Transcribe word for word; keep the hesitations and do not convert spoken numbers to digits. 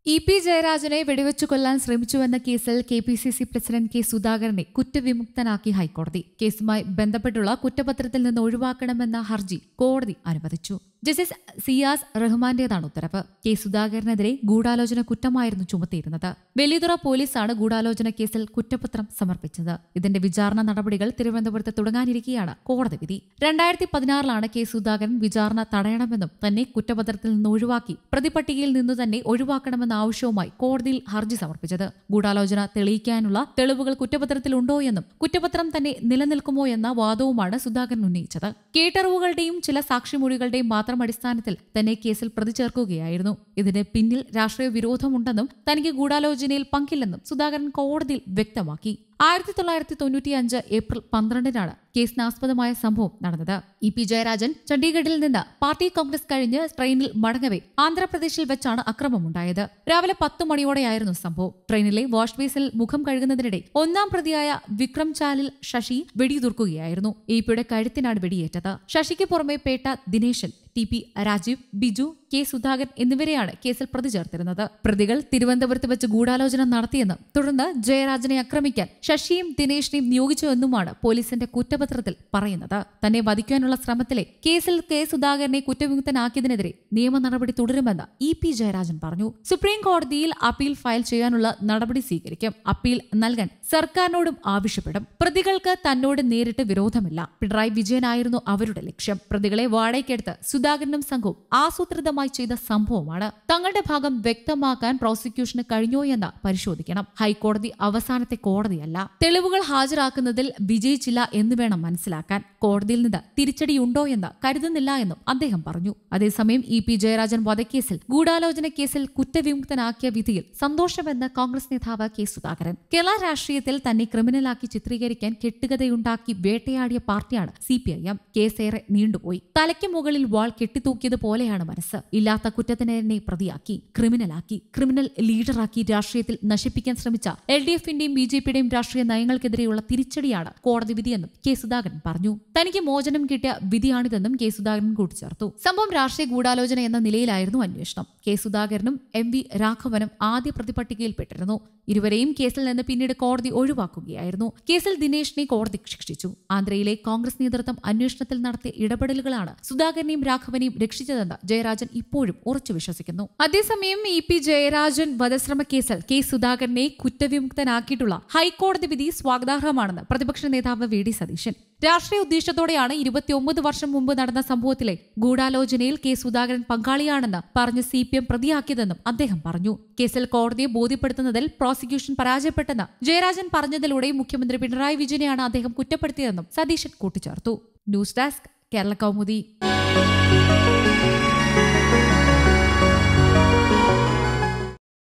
E P ജയരാജനെ വെടിവെച്ചു കൊല്ലാൻ ശ്രമിച്ചുവെന്ന കേസിൽ K P C C president K സുധാകരനെ കുറ്റവിമുക്തനാക്കി ഹൈക്കോടതി. കേസുമായി ബന്ധപ്പെട്ടുള്ള കുറ്റപത്രത്തിൽ നിന്ന് ഒഴിവാക്കണമെന്ന ഹർജി കോടതി അനുവദിച്ചു. ജസ്റ്റിസ് സിയാസ് റഹ്മാന്റേതാണ് ഉത്തരവ്. കെ സുധാകരനെതിരെ ഗൂഢാലോചന കുറ്റമായിരുന്നു ചുമത്തിയിരുന്നത്. വലിയതുറ പോലീസാണ് ഗൂഢാലോചന കേസിൽ കുറ്റപത്രം സമർപ്പിച്ചത്. ഇതിന്റെ വിചാരണ നടപടികൾ തിരുവനന്തപുരത്ത് തുടങ്ങാനിരിക്കെയാണ് കോടതി വിധി. രണ്ടായിരത്തി പതിനാറിലാണ് കെ സുധാകരൻ വിചാരണ തടയണമെന്നും തന്നെ കുറ്റപത്രത്തിൽ നിന്ന് ഒഴിവാക്കി പ്രതിപട്ടികയിൽ നിന്നു തന്നെ ഒഴിവാക്കണമെന്ന ആവശ്യവുമായി കോടതിയിൽ ഹർജി സമർപ്പിച്ചത്. ഗൂഢാലോചന തെളിയിക്കാനുള്ള തെളിവുകൾ കുറ്റപത്രത്തിലുണ്ടോ എന്നും കുറ്റപത്രം തന്നെ നിലനിൽക്കുമോ എന്ന വാദവുമാണ് സുധാകരൻ ഉന്നയിച്ചത്. കേട്ടറിവുകളുടെയും ചില സാക്ഷിമൊഴികളുടെയും മാത്രം അടിസ്ഥാനത്തിൽ തന്നെ കേസിൽ പ്രതി ചേർക്കുകയായിരുന്നു. ഇതിന് പിന്നിൽ രാഷ്ട്രീയ വിരോധമുണ്ടെന്നും തനിക്ക് ഗൂഢാലോചനയിൽ പങ്കില്ലെന്നും സുധാകരൻ കോടതിയിൽ വ്യക്തമാക്കി. ആയിരത്തി തൊള്ളായിരത്തി തൊണ്ണൂറ്റിയഞ്ച് ഏപ്രിൽ പന്ത്രണ്ടിനാണ് കേസിനാസ്പദമായ സംഭവം നടന്നത്. ഇ പി ജയരാജൻ ചണ്ഡീഗഡിൽ നിന്ന് പാർട്ടി കോൺഗ്രസ് കഴിഞ്ഞ് ട്രെയിനിൽ മടങ്ങവെ ആന്ധ്രാപ്രദേശിൽ വെച്ചാണ് അക്രമമുണ്ടായത്. രാവിലെ പത്ത് മണിയോടെയായിരുന്നു സംഭവം. ട്രെയിനിലെ വാഷ് ബേസിൽ മുഖം കഴുകുന്നതിനിടെ ഒന്നാം പ്രതിയായ വിക്രം ചാലിൽ ശശി വെടിയുതിർക്കുകയായിരുന്നു. ഇ പിയുടെ കഴുത്തിനാണ് വെടിയേറ്റത്. ശശിക്ക് പുറമെ Petta Dineshan, T P Rajeev, Biju, K Sudhakaran എന്നിവരെയാണ് കേസിൽ പ്രതി ചേർത്തിരുന്നത്. പ്രതികൾ തിരുവനന്തപുരത്ത് വെച്ച് ഗൂഢാലോചന നടത്തിയെന്നും തുടർന്ന് ജയരാജനെ ആക്രമിക്കാൻ ശശിയും ദിനേശിനെയും നിയോഗിച്ചുവെന്നുമാണ് പോലീസിന്റെ കുറ്റപത്രത്തിൽ പറയുന്നത്. തന്നെ വധിക്കാനുള്ള ശ്രമത്തിലെ കേസിൽ കെ സുധാകരനെ കുറ്റവിമുക്തനാക്കിയതിനെതിരെ നിയമ നടപടി തുടരുമെന്ന് ഇ പി ജയരാജൻ പറഞ്ഞു. സുപ്രീം കോടതിയിൽ അപ്പീൽ ഫയൽ ചെയ്യാനുള്ള നടപടി സ്വീകരിക്കും. അപ്പീൽ നൽകാൻ സർക്കാരിനോടും ആവശ്യപ്പെടും. പ്രതികൾക്ക് തന്നോട് നേരിട്ട് വിരോധമില്ല. പിണറായി വിജയനായിരുന്നു അവരുടെ ലക്ഷ്യം. പ്രതികളെ വാടകയ്ക്കെടുത്ത് സുധാകരനും സംഘവും ആസൂത്രിതമായി ചെയ്ത സംഭവമാണ്. തങ്ങളുടെ ഭാഗം വ്യക്തമാക്കാൻ പ്രോസിക്യൂഷന് കഴിഞ്ഞോ എന്ന് പരിശോധിക്കണം. ഹൈക്കോടതി അവസാനത്തെ കോടതിയല്ല. തെളിവുകൾ ഹാജരാക്കുന്നതിൽ വിജയിച്ചില്ല എന്ന് വേണം മനസ്സിലാക്കാൻ. കോടതിയിൽ നിന്ന് തിരിച്ചടിയുണ്ടോ എന്ന് കരുതുന്നില്ല എന്നും അദ്ദേഹം പറഞ്ഞു. അതേസമയം ഇ പി ജയരാജൻ വധക്കേസിൽ ഗൂഢാലോചന കേസിൽ കുറ്റവിമുക്തനാക്കിയ വിധിയിൽ സന്തോഷമെന്ന് കോൺഗ്രസ് നേതാവ് കെ സുധാകരൻ. കേരള രാഷ്ട്രീയത്തിൽ തന്നെ ക്രിമിനലാക്കി ചിത്രീകരിക്കാൻ കെട്ടുകഥയുണ്ടാക്കി വേട്ടയാടിയ പാർട്ടിയാണ് സി പി ഐ എം. കേസേറെ നീണ്ടുപോയി. തലയ്ക്ക് മുകളിൽ വാൾ കെട്ടിത്തൂക്കിയത് പോലെയാണ് മനസ്സ്. ഇല്ലാത്ത കുറ്റത്തിനെ പ്രതിയാക്കി, ക്രിമിനലാക്കി, ക്രിമിനൽ ലീഡറാക്കി രാഷ്ട്രീയത്തിൽ നശിപ്പിക്കാൻ ശ്രമിച്ച എൽ ഡി എഫിന്റെയും ബി ജെ പിയുടെയും രാഷ്ട്രീയ നയങ്ങൾക്കെതിരെയുള്ള തിരിച്ചടിയാണ് കോടതി വിധിയെന്നും കെ സുധാകരൻ പറഞ്ഞു. തനിക്ക് മോചനം കിട്ടിയ വിധിയാണിതെന്നും കെ സുധാകരൻ കൂട്ടിച്ചേർത്തു. സംഭവം രാഷ്ട്രീയ ഗൂഢാലോചന എന്ന നിലയിലായിരുന്നു അന്വേഷണം. കെ സുധാകരനും എം വി രാഘവനും ആദ്യ പ്രതിപട്ടികയിൽപ്പെട്ടിരുന്നു. ഇരുവരെയും കേസിൽ നിന്ന് പിന്നീട് കോടതി ഒഴിവാക്കുകയായിരുന്നു. കേസിൽ ദിനേശിനെ കോടതി ശിക്ഷിച്ചു. ആന്ധ്രയിലെ കോൺഗ്രസ് നേതൃത്വം അന്വേഷണത്തിൽ നടത്തിയ ഇടപെടലുകളാണ് സുധാകരനെയും രാഘവനെയും രക്ഷിച്ചതെന്ന് ജയരാജൻ ഇപ്പോഴും ഉറച്ചു വിശ്വസിക്കുന്നു. അതേസമയം ഇ പി ജയരാജൻ വധശ്രമ കേസിൽ കെ സുധാകരനെ കുറ്റവിമുക്തനാക്കിയിട്ടുള്ള ഹൈക്കോടതി വിധി സ്വാഗതാർഹമാണെന്ന് പ്രതിപക്ഷ നേതാവ് വി ഡി സതീശൻ. രാഷ്ട്രീയ ഉദ്ദേശത്തോടെയാണ് ഇരുപത്തിയൊമ്പത് വർഷം മുമ്പ് നടന്ന സംഭവത്തിലെ ഗൂഢാലോചനയിൽ കെ സുധാകരൻ പങ്കാളിയാണെന്ന് പറഞ്ഞ് സി പി എം പ്രതിയാക്കിയതെന്നും അദ്ദേഹം പറഞ്ഞു. കേസിൽ കോടതിയെ ബോധ്യപ്പെടുത്തുന്നതിൽ പ്രോസിക്യൂഷൻ പരാജയപ്പെട്ടെന്ന് ജയരാജൻ പറഞ്ഞതിലൂടെ മുഖ്യമന്ത്രി പിണറായി വിജയനെയാണ് അദ്ദേഹം കുറ്റപ്പെടുത്തിയതെന്നും സതീശൻ കൂട്ടിച്ചേർത്തു. News desk Kerala Kaumudi.